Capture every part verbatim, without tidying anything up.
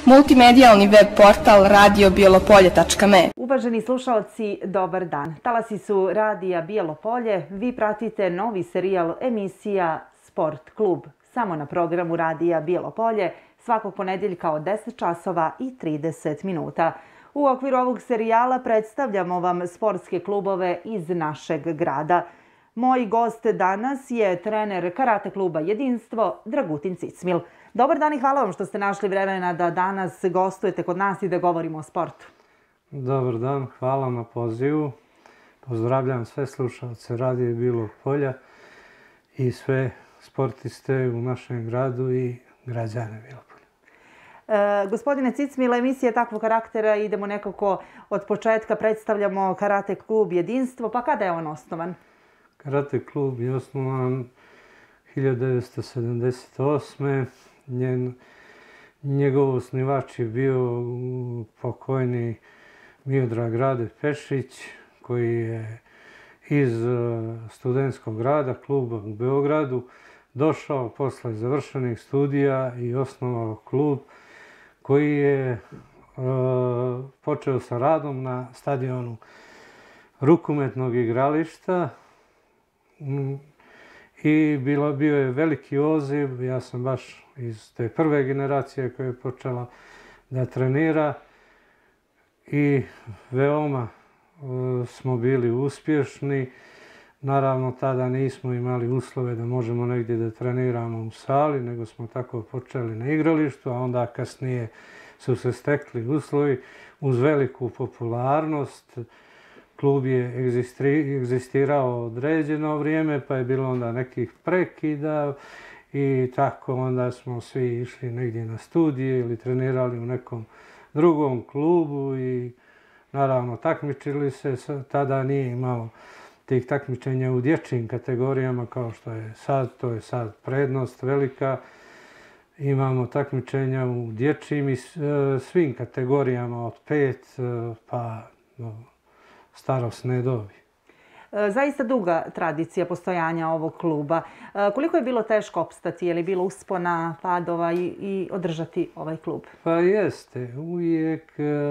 multimedijalni web portal radio bijelopolje tačka me. Uvaženi slušalci, dobar dan. Talasi su Radija Bijelo Polje. Vi pratite novi serijal emisija Sport klub. Samo na programu Radija Bijelo Polje svakog ponedjeljka od deset časova i trideset minuta. U okviru ovog serijala predstavljamo vam sportske klubove iz našeg grada. Moj gost danas je trener karate kluba Jedinstvo Dragutin Cicmil. Dobar dan i hvala vam što ste našli vremena da danas gostujete kod nas i da govorimo o sportu. Dobar dan, hvala na pozivu. Pozdravljam sve slušalce Radije Bijelog Polja i sve sportiste u našem gradu i građane Bijelog Polja. E, gospodine Cicmil, emisija je takvog karaktera, idemo nekako od početka, predstavljamo karate klub Jedinstvo, pa kada je on osnovan? Karate klub je osnovan hiljadu devetsto sedamdeset osme. Njen, njegov osnivač je bio pokojni Miodrag Rade Pešić, koji je iz studentskog rada kluba u Beogradu došao posle završenih studija i osnovao klub koji je uh, počeo sa radom na stadionu rukometnog igrališta. I bilo, bio je veliki odziv, ja sam baš iz te prve generacije koja je počela da trenira i veoma uh, smo bili uspješni. Naravno, tada nismo imali uslove da možemo negdje da treniramo u sali, nego smo tako počeli na igralištu, a onda kasnije su se stekli uslovi uz veliku popularnost. Klub je egzistirao određeno vrijeme, pa je bilo onda nekih prekida i tako onda smo svi išli negdje na studije ili trenirali u nekom drugom klubu i naravno takmičili se. Tada nije imalo tih takmičenja u dječjim kategorijama kao što je sad, to je sad prednost velika. Imamo takmičenja u dječjim i svim kategorijama od pet pa do starosne dobi. Zaista duga tradicija postojanja ovog kluba. Koliko je bilo teško opstati? Je li bilo uspona, padova i, i održati ovaj klub? Pa jeste. Uvijek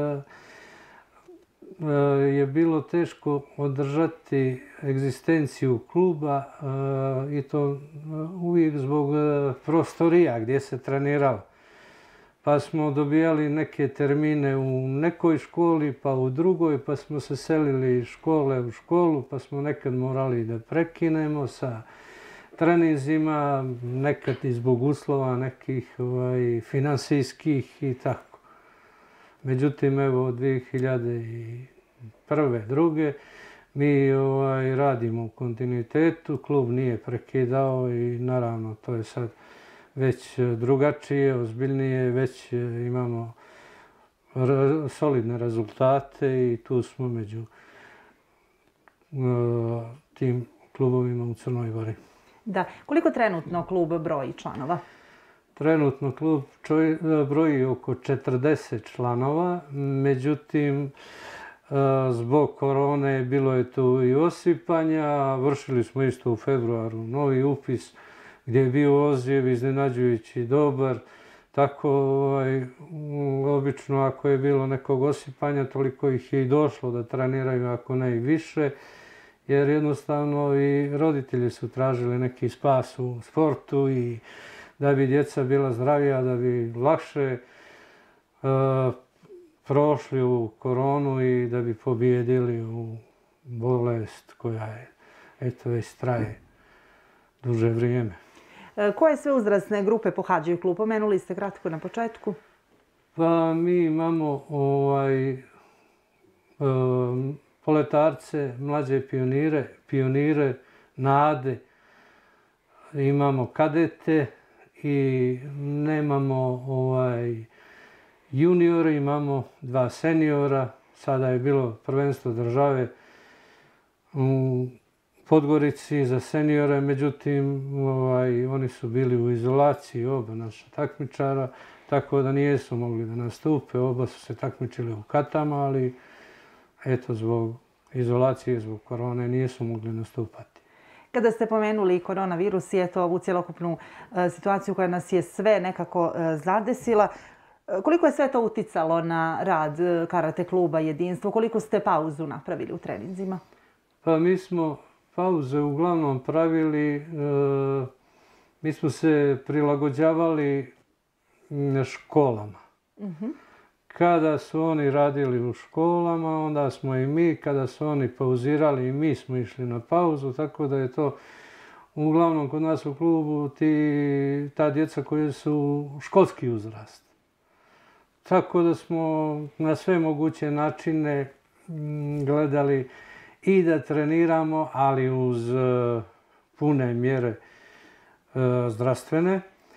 je bilo teško održati egzistenciju kluba i to uvijek zbog prostorija gdje se treniralo. Pa smo dobijali neke termine u nekoj školi, pa u drugoj, pa smo se selili iz škole u školu, pa smo nekad morali da prekinemo sa treninzima, nekad i zbog uslova nekih ovaj, finansijskih i tako. Međutim, evo, od dvije hiljade prve. druge mi ovaj, radimo u kontinuitetu, klub nije prekidao i naravno to je sad već drugačije, ozbiljnije, već imamo solidne rezultate i tu smo među uh, tim klubovima u Crnoj Gori. Da. Koliko trenutno klub broji članova? Trenutno klub čoj, broji oko četrdeset članova, međutim uh, zbog korone bilo je tu i osipanja, vršili smo isto u februaru novi upis gdje je bio odziv iznenađujući dobar. Tako, ovaj, obično ako je bilo nekog osipanja, toliko ih je i došlo da treniraju, ako ne i više, jer jednostavno i roditelji su tražili neki spas u sportu i da bi djeca bila zdravija, da bi lakše uh, prošli u koronu i da bi pobijedili u bolest koja je, eto, već traje duže vrijeme. Koje sve uzrasne grupe pohađaju klub? Pomenuli ste kratko na početku. Pa mi imamo ovaj, um, poletarce, mlađe pionire, pionire, nade, imamo kadete i nemamo ovaj, juniore, imamo dva seniora. Sada je bilo prvenstvo države u Podgorici za seniore, međutim ovaj, oni su bili u izolaciji, oba naša takmičara, tako da nijesu mogli da nastupe, oba su se takmičili u katama, ali eto zbog izolacije, zbog korone nijesu mogli nastupati. Kada ste pomenuli koronavirus i eto ovu cjelokupnu situaciju koja nas je sve nekako zadesila, Koliko je sve to uticalo na rad karate kluba Jedinstvo? Koliko ste pauzu napravili u treninzima? Pa mi smo pauze uglavnom pravili, e, mi smo se prilagođavali školama. Uh-huh. Kada su oni radili u školama, onda smo i mi, kada su oni pauzirali, i mi smo išli na pauzu, tako da je to uglavnom kod nas u klubu ti, ta djeca koji su školski uzrast. Tako da smo na sve moguće načine gledali i da treniramo, ali uz pune mjere zdravstvene.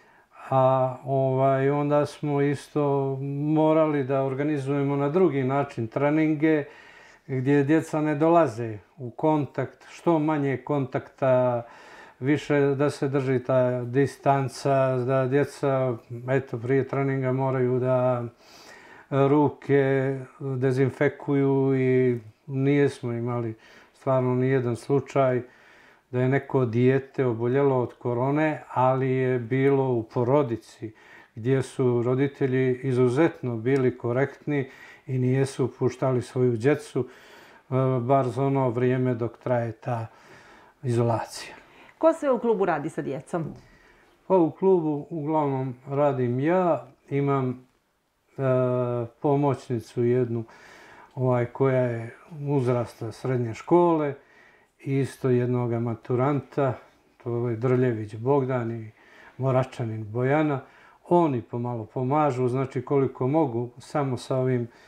A ovaj, onda smo isto morali da organizujemo na drugi način treninge gdje djeca ne dolaze u kontakt, što manje kontakta, više da se drži ta distanca, da djeca eto, prije treninga moraju da ruke dezinfekuju i nijesmo imali stvarno nijedan slučaj da je neko dijete oboljelo od korone, ali je bilo u porodici gdje su roditelji izuzetno bili korektni i nijesu puštali svoju djecu, bar za ono vrijeme dok traje ta izolacija. Ko sve u klubu radi sa djecom? Pa u klubu uglavnom radim ja, imam e, pomoćnicu jednu ovaj, koja je uzrasta srednje škole, isto jednog maturanta, to je Drljević Bogdan i Moračanin Bojana. Oni pomalo pomažu, znači koliko mogu, samo sa ovim e,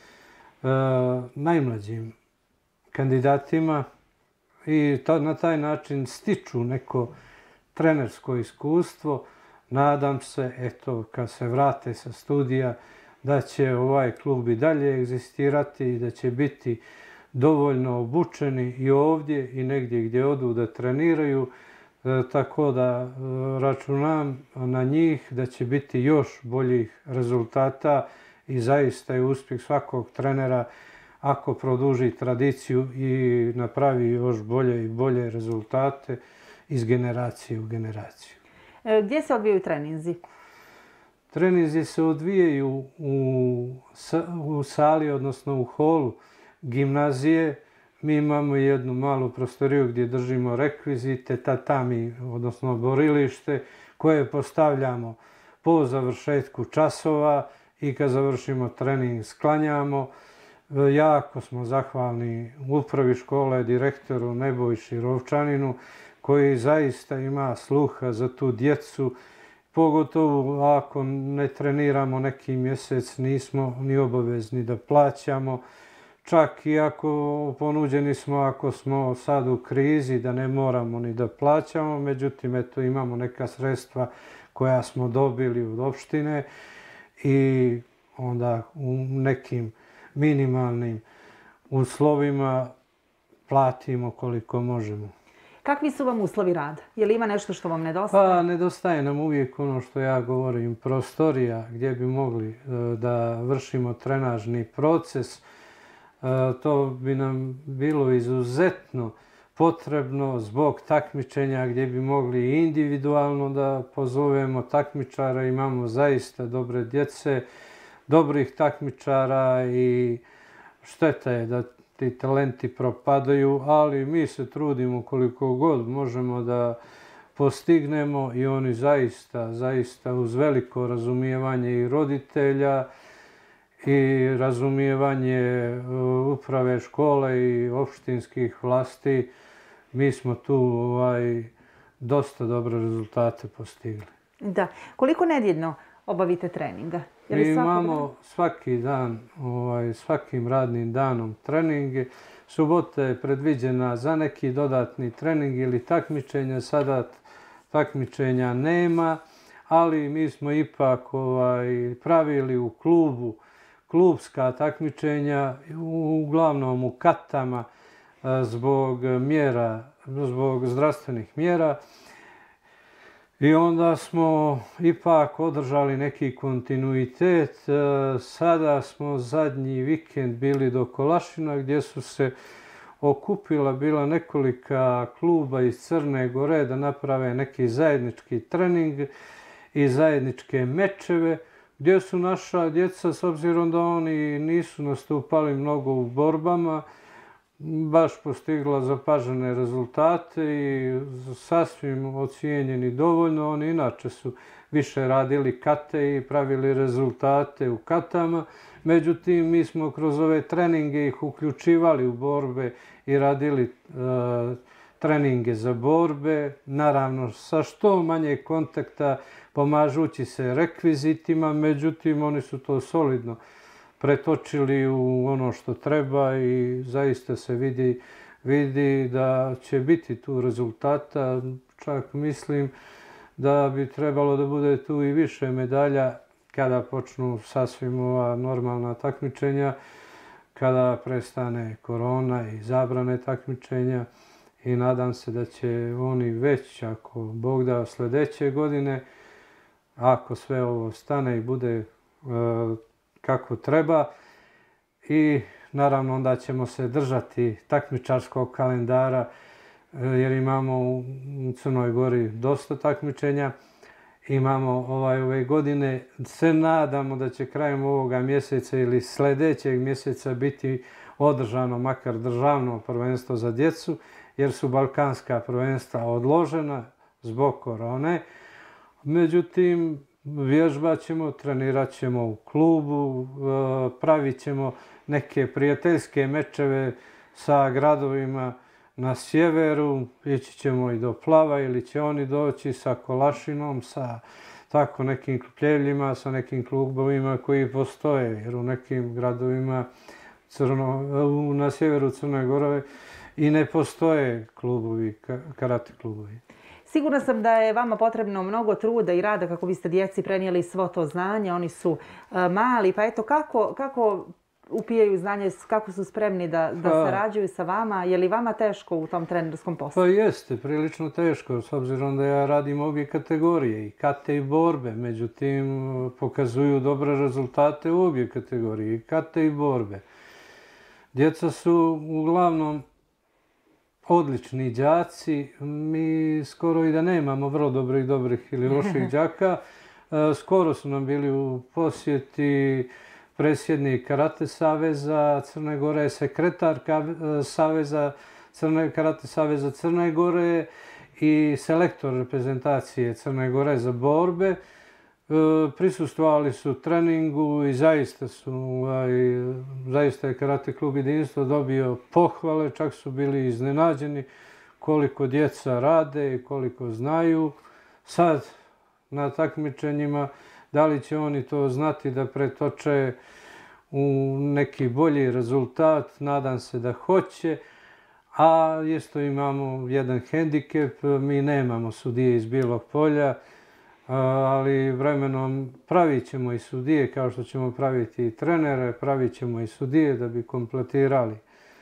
najmlađim kandidatima i to, na taj način stiču neko trenersko iskustvo. Nadam se, eto, kad se vrate sa studija, da će ovaj klub i dalje egzistirati i da će biti dovoljno obučeni i ovdje i negdje gdje odu da treniraju, e, tako da e, računam na njih da će biti još boljih rezultata i zaista je uspjeh svakog trenera ako produži tradiciju i napravi još bolje i bolje rezultate iz generacije u generaciju. E, gdje se odvijaju treninzi? Treninzi se odvijaju u, u sali, odnosno u holu gimnazije. Mi imamo jednu malu prostoriju gdje držimo rekvizite, tatami, odnosno borilište, koje postavljamo po završetku časova i kad završimo trening sklanjamo. Jako smo zahvalni upravi škole, direktoru Nebojši Rovčaninu, koji zaista ima sluha za tu djecu. Pogotovo ako ne treniramo neki mjesec, nismo ni obavezni da plaćamo. Čak i ako ponuđeni smo, ako smo sad u krizi, da ne moramo ni da plaćamo. Međutim, eto, imamo neka sredstva koja smo dobili od opštine i onda u nekim minimalnim uslovima platimo koliko možemo. Kakvi su vam uslovi rada? Je li ima nešto što vam nedostaje? Pa nedostaje nam uvijek ono što ja govorim, prostorija gdje bi mogli da vršimo trenažni proces. To bi nam bilo izuzetno potrebno zbog takmičenja gdje bi mogli individualno da pozovemo takmičara. Imamo zaista dobre djece, dobrih takmičara i šteta je da ti talenti propadaju, ali mi se trudimo koliko god možemo da postignemo i oni zaista, zaista uz veliko razumijevanje i roditelja i razumijevanje uprave škole i opštinskih vlasti, mi smo tu ovaj, dosta dobre rezultate postigli. Da. Koliko nedjeljno obavite treninga? Mi imamo svaki dan, ovaj, svakim radnim danom treninge. Subota je predviđena za neki dodatni trening ili takmičenja. Sada takmičenja nema, ali mi smo ipak ovaj, pravili u klubu klubska takmičenja, uglavnom u katama zbog mjera, zbog zdravstvenih mjera. I onda smo ipak održali neki kontinuitet. Sada smo zadnji vikend bili do Kolašina gdje su se okupila bila nekolika kluba iz Crne Gore da naprave neki zajednički trening i zajedničke mečeve Gdje su naša djeca, s obzirom da oni nisu nastupali mnogo u borbama, baš postigla zapažene rezultate i sasvim ocijenjeni dovoljno. Oni inače su više radili kate i pravili rezultate u katama. Međutim, mi smo kroz ove treninge ih uključivali u borbe i radili uh, treninge za borbe. Naravno, sa što manje kontakta, pomažući se rekvizitima, međutim, oni su to solidno pretočili u ono što treba i zaista se vidi, vidi da će biti tu rezultata. Čak mislim da bi trebalo da bude tu i više medalja kada počnu sasvim ova normalna takmičenja, kada prestane korona i zabrane takmičenja i nadam se da će oni već, ako Bog da, sljedeće godine, ako sve ovo stane i bude e, kako treba, i naravno onda ćemo se držati takmičarskog kalendara jer imamo u Crnoj Gori dosta takmičenja. Imamo ovaj, ove godine, se nadamo da će krajem ovoga mjeseca ili sljedećeg mjeseca biti održano makar državno prvenstvo za djecu, jer su balkanska prvenstva odložena zbog korone. Međutim, vježbat ćemo, trenirat ćemo u klubu, pravit ćemo neke prijateljske mečeve sa gradovima na sjeveru, ići ćemo i do Plava ili će oni doći sa Kolašinom, sa tako nekim klubljevljima, sa nekim klubovima koji postoje, jer u nekim gradovima Crno, na sjeveru Crne Gore i ne postoje klubovi, karate klubovi. Sigurna sam da je vama potrebno mnogo truda i rada kako biste djeci prenijeli svo to znanje. Oni su uh, mali, pa eto kako, kako upijaju znanje, kako su spremni da, da sarađuju sa vama? Je li vama teško u tom trenerskom poslu? Pa jeste, prilično teško, s obzirom da ja radim obje kategorije, i kate i borbe. Međutim, pokazuju dobre rezultate u obje kategorije, i kate i borbe. Djeca su uglavnom odlični đaci. Mi skoro i da nemamo vrlo dobrih, dobrih ili loših đaka. Skoro su nam bili u posjeti predsjednik Karate saveza Crne Gore, sekretar saveza Crne, Karate saveza Crne Gore i selektor reprezentacije Crne Gore za borbe. Prisustvovali su treningu i zaista su, ovaj, zaista je Karate klub Jedinstvo dobio pohvale, čak su bili iznenađeni koliko djeca rade i koliko znaju. Sad na takmičenjima, da li će oni to znati da pretoče u neki bolji rezultat, nadam se da hoće. A isto imamo jedan hendikep, mi nemamo sudije iz Bijelog Polja, ali vremenom pravit ćemo i sudije kao što ćemo praviti i trenere, pravit ćemo i sudije da bi kompletirali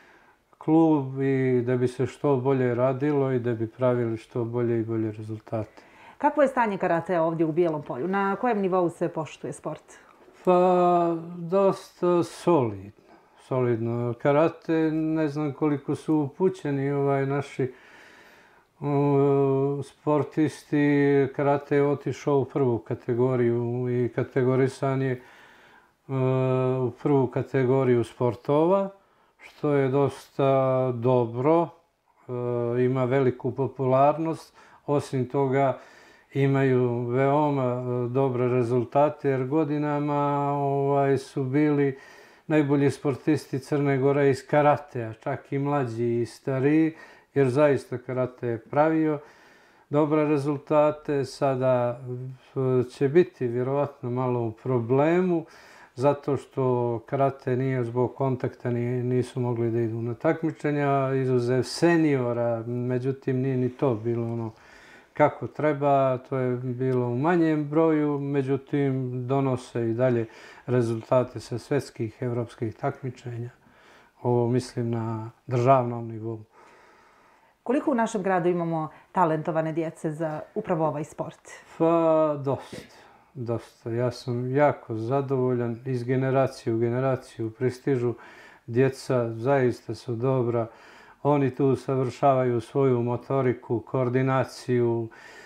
klub i da bi se što bolje radilo i da bi pravili što bolje i bolje rezultate. Kakvo je stanje karatea ovdje u Bijelom Polju? Na kojem nivou se poštuje sport? Pa, dosta solidno. Solidno. Karate, ne znam koliko su upućeni ovaj naši uh, sportisti. Karate je otišao u prvu kategoriju i kategorisan je uh, u prvu kategoriju sportova, što je dosta dobro. Uh, ima veliku popularnost. Osim toga, imaju veoma dobre rezultate jer godinama ovaj, su bili najbolji sportisti Crne Gore iz karatea, čak i mlađi i stariji, jer zaista karate je pravio dobre rezultate. Sada će biti vjerovatno malo u problemu zato što karate nije zbog kontakta, nisu mogli da idu na takmičenja, izuzev seniora, međutim nije ni to bilo ono kako treba, to je bilo u manjem broju, međutim donose i dalje rezultate sa svjetskih evropskih takmičenja. Ovo mislim na državnom nivou. Koliko u našem gradu imamo talentovane djece za upravo ovaj sport? Pa dosta, dosta. Ja sam jako zadovoljan, iz generacije u generaciju pristižu djeca, zaista su dobra. Oni tu savršavaju svoju motoriku, koordinaciju,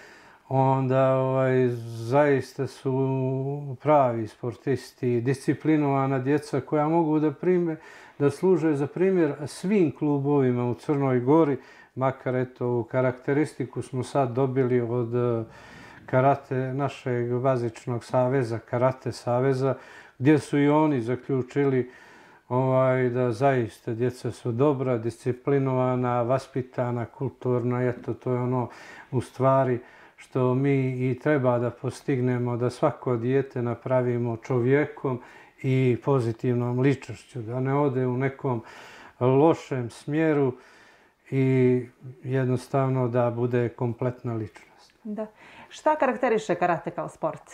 onda ovaj, zaista su pravi sportisti, disciplinovana djeca koja mogu da, prime, da služe za primjer svim klubovima u Crnoj Gori, makar eto ovu karakteristiku smo sad dobili od karate, našeg bazičnog saveza, karate saveza, gdje su i oni zaključili ovaj, da zaista djeca su dobra, disciplinovana, vaspitana, kulturna. Eto, to je ono u stvari što mi i treba da postignemo, da svako dijete napravimo čovjekom i pozitivnom ličnošću, da ne ode u nekom lošem smjeru i jednostavno da bude kompletna ličnost. Da. Šta karakteriše karate kao sport?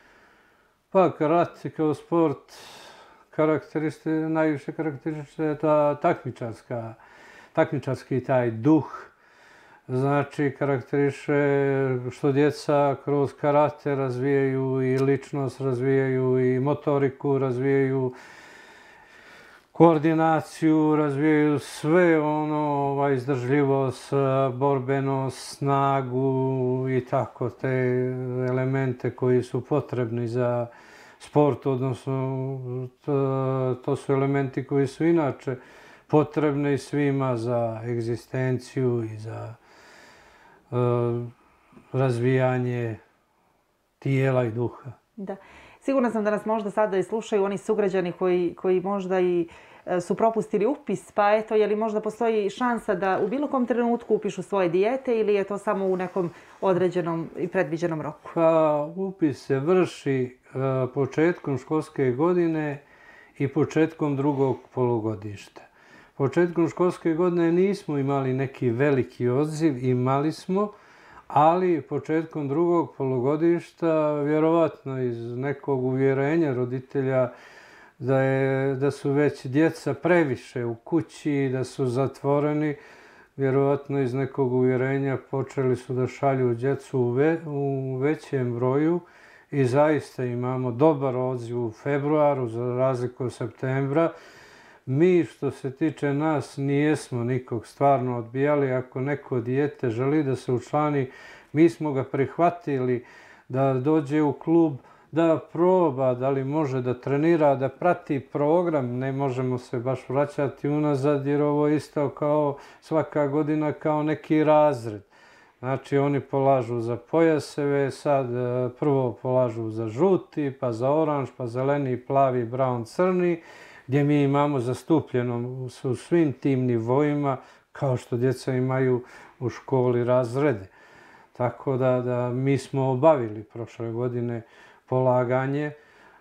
Pa karate kao sport karakteriše, najviše karakteriše ta takmičarska, takmičarski taj duh. Znači, karakteriše što djeca kroz karate razvijaju i ličnost, razvijaju i motoriku, razvijaju koordinaciju, razvijaju sve ono, ovaj, izdržljivost, borbenost, snagu i tako te elemente koji su potrebni za sport, odnosno to, to su elementi koji su inače potrebni svima za egzistenciju i za uh, razvijanje tijela i duha. Da. Sigurna sam da nas možda sada i slušaju oni sugrađani koji, koji možda i su propustili upis, pa eto, je li možda postoji šansa da u bilo kom trenutku upišu svoje dijete ili je to samo u nekom određenom i predviđenom roku? Pa, upis se vrši uh, početkom školske godine i početkom drugog polugodišta. Početkom školske godine nismo imali neki veliki odziv, imali smo, ali početkom drugog polugodišta, vjerovatno iz nekog uvjerenja roditelja da, je, da su već djeca previše u kući, da su zatvoreni, vjerovatno iz nekog uvjerenja počeli su da šalju djecu u, ve, u većem broju i zaista imamo dobar odziv u februaru za razliku od septembra. Mi, što se tiče nas, nijesmo nikog stvarno odbijali. Ako neko dijete želi da se učlani, mi smo ga prihvatili da dođe u klub, da proba, da li može da trenira, da prati program. Ne možemo se baš vraćati unazad jer ovo je isto kao svaka godina kao neki razred. Znači oni polažu za pojaseve, sad prvo polažu za žuti, pa za oranž, pa zeleni, plavi, brown, crni, gdje mi imamo zastupljeno u svim tim nivoima, kao što djeca imaju u školi razrede. Tako da, da mi smo obavili prošle godine polaganje.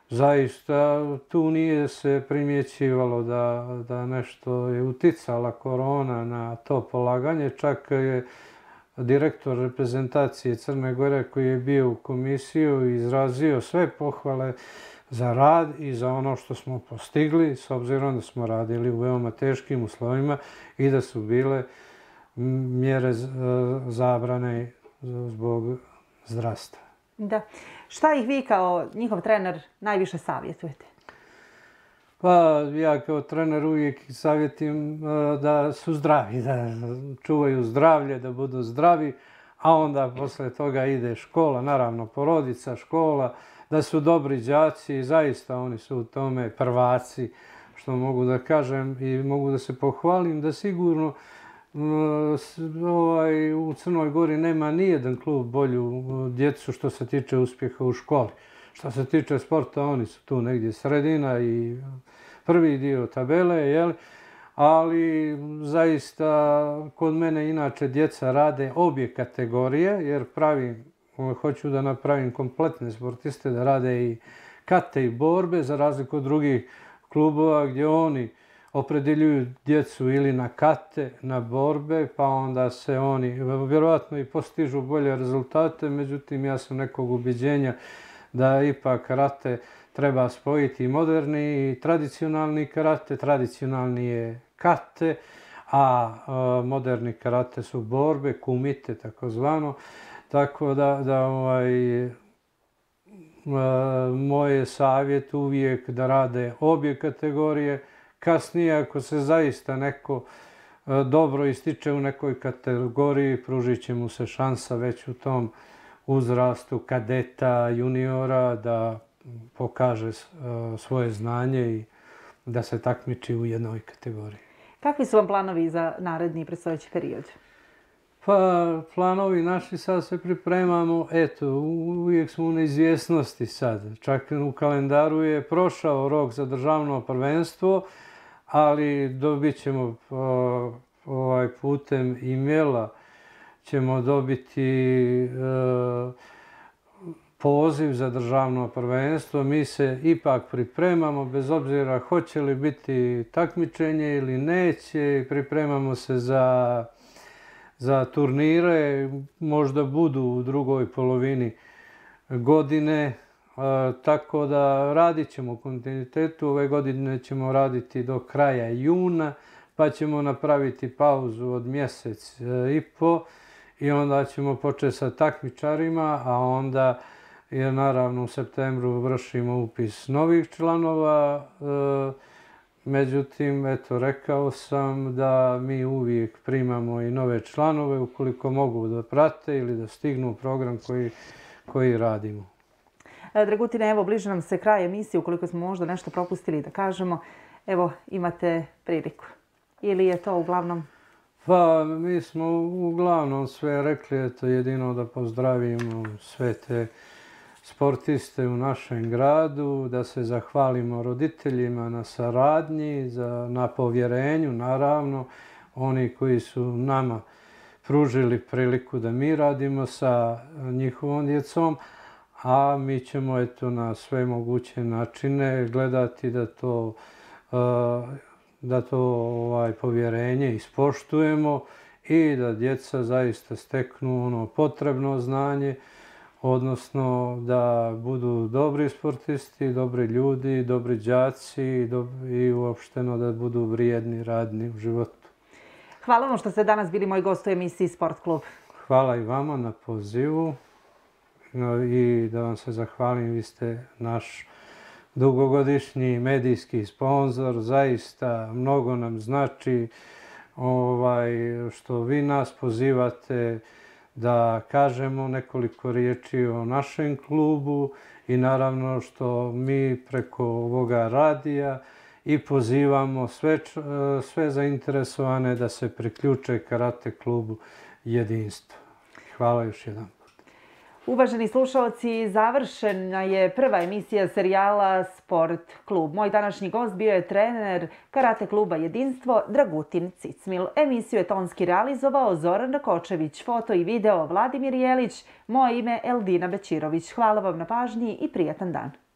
Zaista tu nije se primjećivalo da, da nešto je uticala korona na to polaganje. Čak je direktor reprezentacije Crne Gore koji je bio u komisiju izrazio sve pohvale za rad i za ono što smo postigli, s obzirom da smo radili u veoma teškim uslovima i da su bile mjere zabrane zbog zdravstva. Da. Šta ih vi kao njihov trener najviše savjetujete? Pa ja kao trener uvijek savjetim da su zdravi, da čuvaju zdravlje, da budu zdravi, a onda posle toga ide škola, naravno porodica, škola, da su dobri đaci i zaista oni su u tome prvaci, što mogu da kažem i mogu da se pohvalim da sigurno ovaj, u Crnoj Gori nema nijedan klub bolju djecu što se tiče uspjeha u školi. Što se tiče sporta, oni su tu negdje sredina i prvi dio tabele, jel? Ali zaista kod mene inače djeca rade obje kategorije jer pravim, hoću da napravim kompletne sportiste da rade i kate i borbe za razliku od drugih klubova gdje oni opredeljuju djecu ili na kate, na borbe, pa onda se oni vjerojatno i postižu bolje rezultate, međutim ja sam nekog ubeđenja da ipak karate treba spojiti i moderni i tradicionalni karate. Tradicionalni je kate, a moderni karate su borbe, kumite takozvano. Tako da, da ovaj, moj je savjet uvijek da rade obje kategorije. Kasnije, ako se zaista neko dobro ističe u nekoj kategoriji, pružit će mu se šansa već u tom uzrastu kadeta, juniora, da pokaže svoje znanje i da se takmiči u jednoj kategoriji. Kakvi su vam planovi za naredni predstojeći period? Pa, planovi naši sad se pripremamo, eto, uvijek smo u neizvjesnosti sad. Čak u kalendaru je prošao rok za državno prvenstvo, ali dobit ćemo ovaj, putem e-maila ćemo dobiti e, poziv za državno prvenstvo. Mi se ipak pripremamo, bez obzira hoće li biti takmičenje ili neće. Pripremamo se za, za turnire, možda budu u drugoj polovini godine. E, tako da radit ćemo u kontinuitetu. Ove godine ćemo raditi do kraja juna, pa ćemo napraviti pauzu od mjesec i po i onda ćemo početi sa takmičarima, a onda jer naravno u septembru vršimo upis novih članova. E, međutim, eto, rekao sam da mi uvijek primamo i nove članove ukoliko mogu da prate ili da stignu program koji, koji radimo. Dragutine, evo, bliže nam se kraj emisije. Ukoliko smo možda nešto propustili da kažemo, evo, imate priliku. Ili je to uglavnom? Pa, mi smo uglavnom sve rekli, eto, jedino da pozdravimo sve te sportiste u našem gradu, da se zahvalimo roditeljima na saradnji, za, na povjerenju, naravno, oni koji su nama pružili priliku da mi radimo sa njihovom djecom, a mi ćemo eto na sve moguće načine gledati da to, da to ovaj, povjerenje ispoštujemo i da djeca zaista steknu ono potrebno znanje, odnosno da budu dobri sportisti, dobri ljudi, dobri đaci i uopšteno da budu vrijedni, radni u životu. Hvala vam što ste danas bili moj gost u emisiji Sport klub. Hvala i vama na pozivu i da vam se zahvalim, vi ste naš dugogodišnji medijski sponzor, zaista mnogo nam znači ovaj, što vi nas pozivate da kažemo nekoliko riječi o našem klubu i naravno što mi preko ovoga radija i pozivamo sve, sve zainteresovane da se priključe karate klubu Jedinstvo. Hvala još jedan. Uvaženi slušalci, završena je prva emisija serijala Sport klub. Moj današnji gost bio je trener karate kluba Jedinstvo Dragutin Cicmil. Emisiju je tonski realizovao Zoran Rakočević, foto i video Vladimir Jelić, moje ime Eldina Bećirović. Hvala vam na pažnji i prijatan dan.